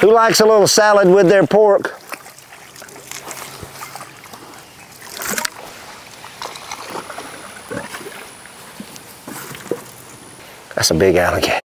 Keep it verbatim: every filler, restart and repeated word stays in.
Who likes a little salad with their pork? That's a big alligator.